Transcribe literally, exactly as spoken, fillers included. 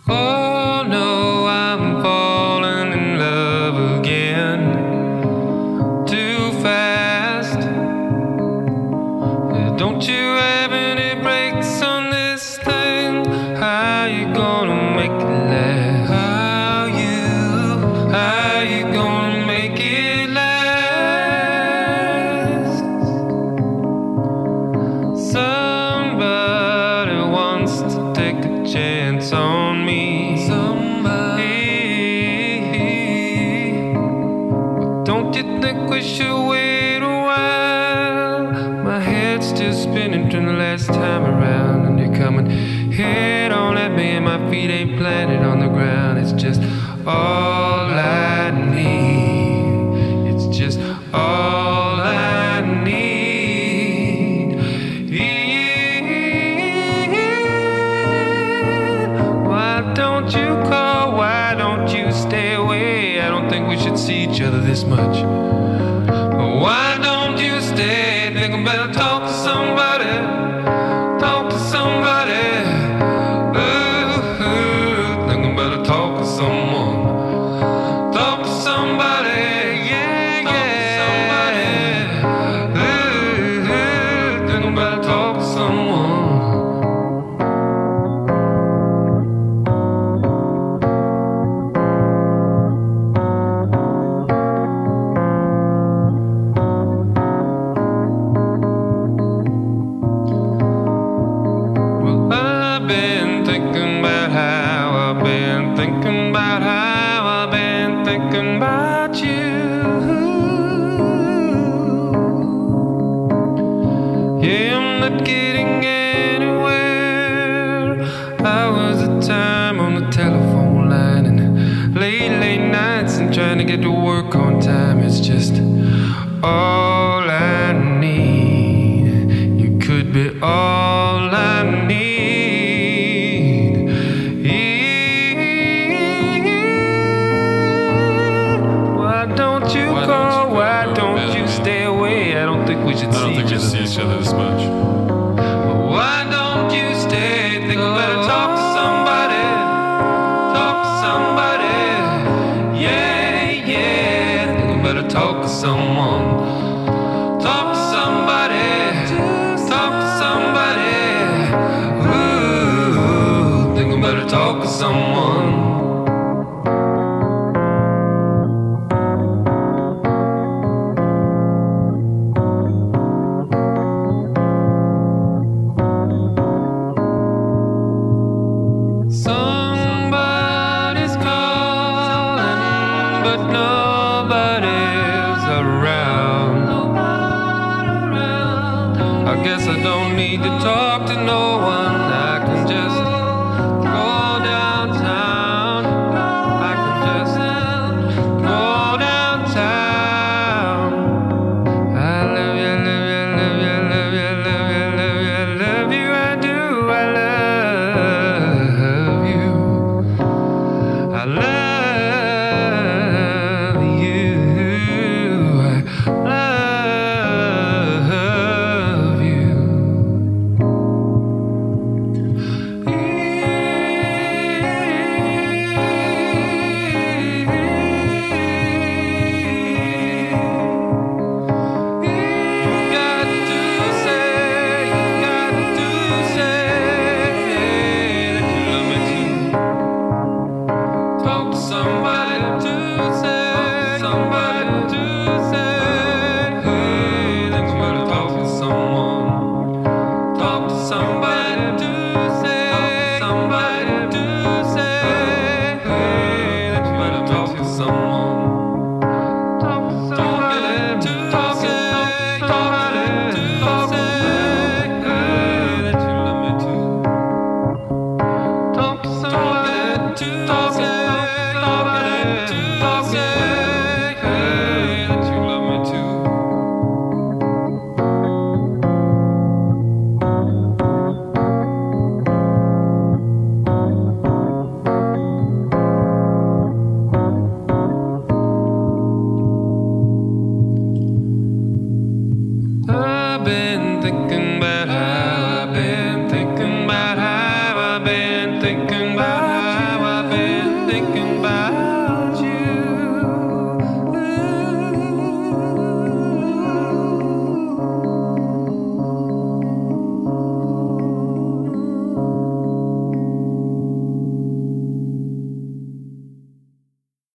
Oh no, I'm falling in love again, too fast. Don't you have any brakes on this thing? How you gonna make it last? How you, how you gonna make it last? Somebody wants to take a chance on me. Don't you think we should wait a while? My head's still spinning from the last time around, and you're coming head on at me, and my feet ain't planted on the ground. It's just all I need. It's just all I need. Why don't you call? Why don't you stay away? I don't think we should see each other this much. Why don't you stay? Think I better talk to somebody. Talk to somebody. Ooh, ooh. Think I better talk to someone. Talk to somebody. Yeah, yeah. Ooh, ooh. Think I better talk to someone. I've been thinking about how I've been thinking about how I've been thinking about you. Yeah, I'm not getting anywhere. Hours of time on the telephone line, and late, late nights, and trying to get to work on time. It's just all I need. You could be all I need. Why don't you stay away? I don't think we should see each other this much. Why don't you stay? Think I better talk to somebody. Talk to somebody. Yeah, yeah. Think I better talk to someone. Talk to somebody. Talk to somebody. Ooh, think I better talk to someone. Somebody's calling, but no